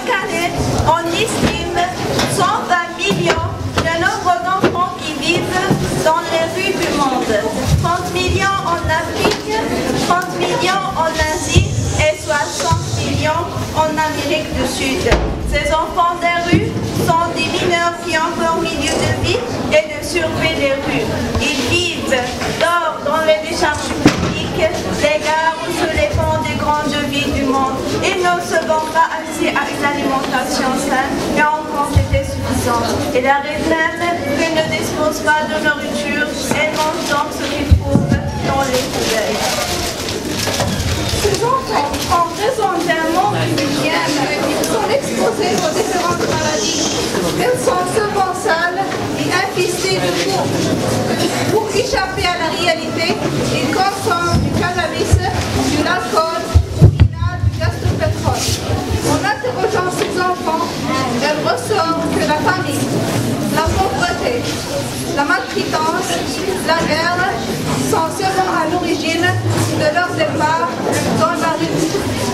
Chaque année, on estime 120 millions le nombre d'enfants qui vivent dans les rues du monde. 30 millions en Afrique, 30 millions en Asie et 60 millions en Amérique du Sud. Ces enfants des rues sont des mineurs qui ont pour milieu de vie et de surveiller les rues. Ils vivent dehors dans les décharges publiques, les gares ou sur les ponts des grandes villes du monde. Ils ne se vont pas assez à une alimentation saine et en quantité suffisante. Ils arrivent même qu'ils ne disposent pas de nourriture et mangent donc ce qu'ils trouvent dans les poubelles. Ces enfants, en raison d'un manque d'hygiène, sont exposés aux différentes maladies. Elles sont souvent sales et infestées de peau. Pour échapper à la réalité, ils consomment du cannabis, de l'alcool ou du gastropétrol. En interrogeant ces enfants, elle ressort que la famille, la pauvreté, la maltraitance, la guerre sont seulement à l'origine de leur départ dans la rue.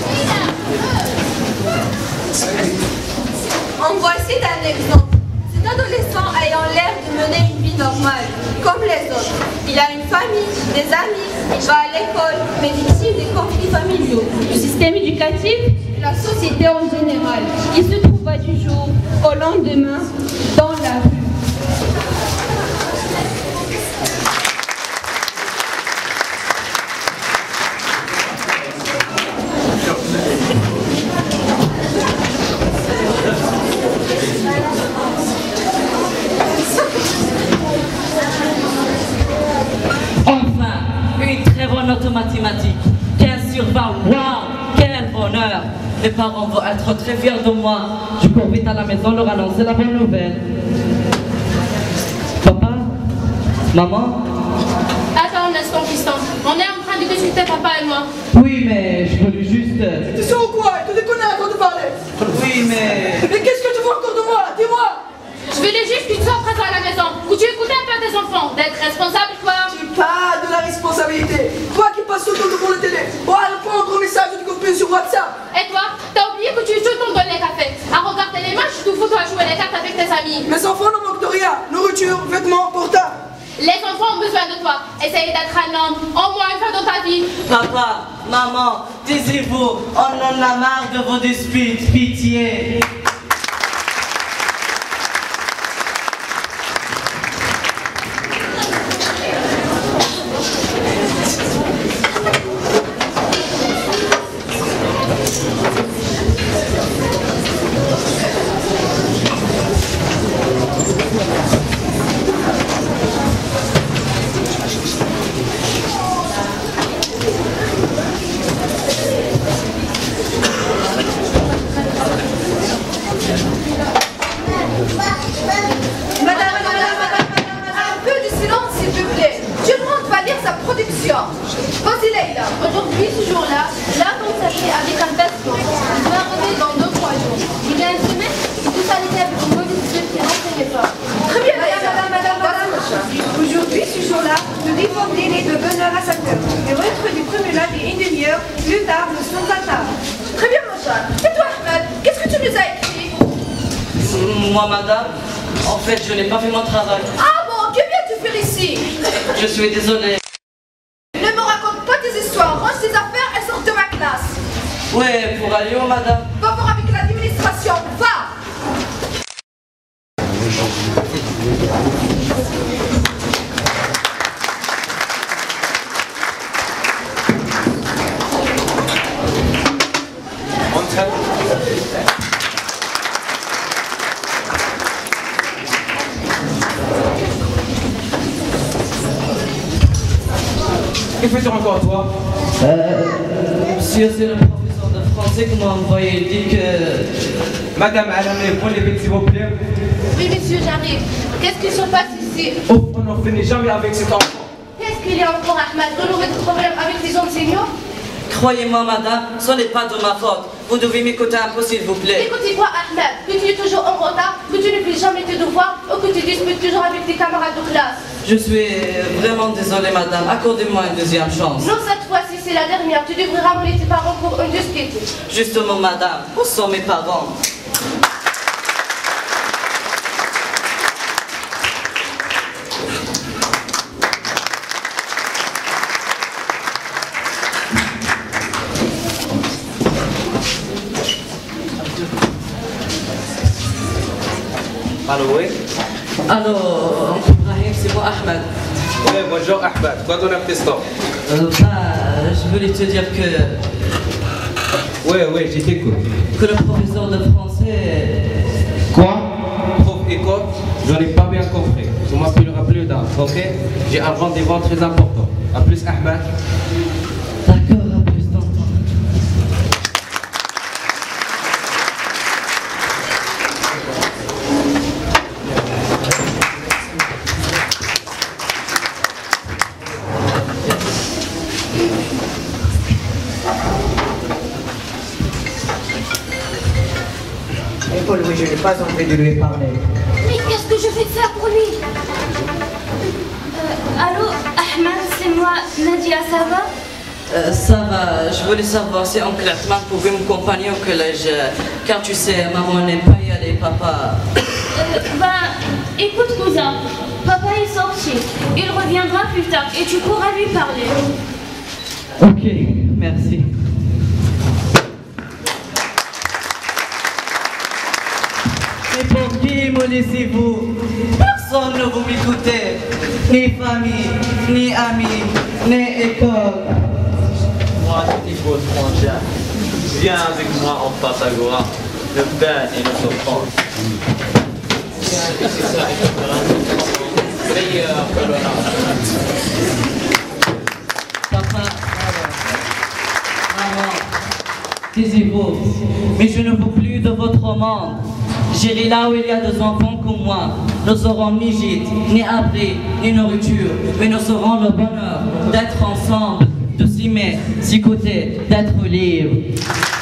En voici un exemple. Cet adolescent ayant l'air de mener une vie normale, comme les autres. Il a une famille, des amis, il va à l'école, mais victime des conflits familiaux, du système éducatif, de la société en général. Il se trouva du jour au lendemain dans la rue. Mathématiques, 15 sur 20, waouh, quel bonheur! Les parents vont être très fiers de moi. Je cours vite à la maison leur annoncer la bonne nouvelle. Papa? Maman? Attends un instant, Fiston. On est en train de discuter, papa et moi. Oui, mais je voulais juste... Tu sais ou quoi? Tu te connais quand tu parlais. Oui, mais... Mais qu'est-ce que tu veux encore de moi? Dis-moi! Je voulais juste que tu sois présent à la maison. Que tu écoutes un peu tes enfants. D'être responsable, quoi. Pas de la responsabilité. Toi qui passes tout le temps devant la télé pour répondre aux messages du copain sur WhatsApp. Et toi, t'as oublié que tu es tout le temps dans les cafés, à regarder les matchs, tout foutre à jouer les cartes avec tes amis. Mes enfants ne manquent de rien. Nourriture, vêtements, portables. Les enfants ont besoin de toi. Essaye d'être un homme, au moins une fois dans ta vie. Papa, maman, taisez-vous. On en a marre de vos disputes. Pitié. Aujourd'hui, ce jour-là, là consacré avec un baston. Il va arriver dans 2-3 jours. Il y a une semaine, tout ça était avec une mauvaise étude qui n'enseignait pas. Très bien, madame. Aujourd'hui, ce jour-là, nous vivons dîner de bonne heure à 7 heures. Et rentre du premier là et une demi-heure plus tard, nous sommes à table. Très bien, mon chat. Et toi, Ahmed, qu'est-ce que tu nous as écrit? Moi, madame, en fait, je n'ai pas fait mon travail. Ah bon, que viens-tu faire ici? Je suis désolé. Ne me raconte pas tes histoires, range tes affaires et sors de ma classe. Ouais, pour aller où, madame? Va voir avec l'administration, va! Que fais-tu encore, toi? Monsieur, c'est le professeur de français qui m'a envoyé. Il dit que... Madame, allez, prenez les vite, s'il vous plaît. Oui, monsieur, j'arrive. Qu'est-ce qui se passe ici? Oh, on n'en finit jamais avec cet enfant. Qu'est-ce qu'il y a encore, Ahmed? Vous n'aurez de problème avec les enseignants? Croyez-moi, madame, ce n'est pas de ma faute. Vous devez m'écouter un peu, s'il vous plaît. Écoutez-moi, Ahmed, que tu es toujours en retard, que tu ne fais jamais tes devoirs, ou que tu disputes toujours avec tes camarades de classe. Je suis vraiment désolée, madame. Accordez-moi une deuxième chance. Non, cette fois-ci, c'est la dernière. Tu devrais ramener tes parents pour une dispute. Justement, madame, où sont mes parents? Allô, oui. Alors, Ibrahim, c'est moi Ahmed. Oui, bonjour Ahmed. Quoi ton appestant? Je voulais te dire que Oui, je t'écoute. le professeur de français... Quoi? Prof et quoi? J'en ai pas bien compris. Tu m'appelleras plus tard, ok? J'ai un rendez-vous très important. A plus, Ahmed. D'accord, à plus tantôt. Paul, oui, je n'ai pas envie de lui parler. Mais qu'est-ce que je vais faire pour lui? Allô, Ahmed, c'est moi, Nadia, ça va? Ça va, je voulais savoir si Oncle Ahmed pouvait m'accompagner au collège, car tu sais, maman n'aime pas y aller, papa. Écoute, cousin, papa est sorti. Il reviendra plus tard et tu pourras lui parler. Ok, merci. Et pour qui me laissez-vous? Personne ne vous m'écoutez. Ni famille, ni amis, ni école. Moi, petit beau étranger, viens avec moi en Pythagore, le pain et le souffrance. Meilleur que le Papa, maman, taisez-vous, mais je ne veux plus de votre monde. J'irai là où il y a des enfants comme moi. Nous aurons ni gîte, ni abri, ni nourriture, mais nous aurons le bonheur d'être ensemble, de s'aimer, s'écouter, d'être libres.